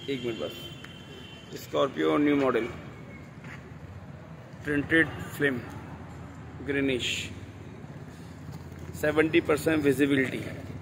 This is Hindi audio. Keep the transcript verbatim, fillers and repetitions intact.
एक मिनट बस। Scorpio new model, printed flame, greenish, seventy percent visibility.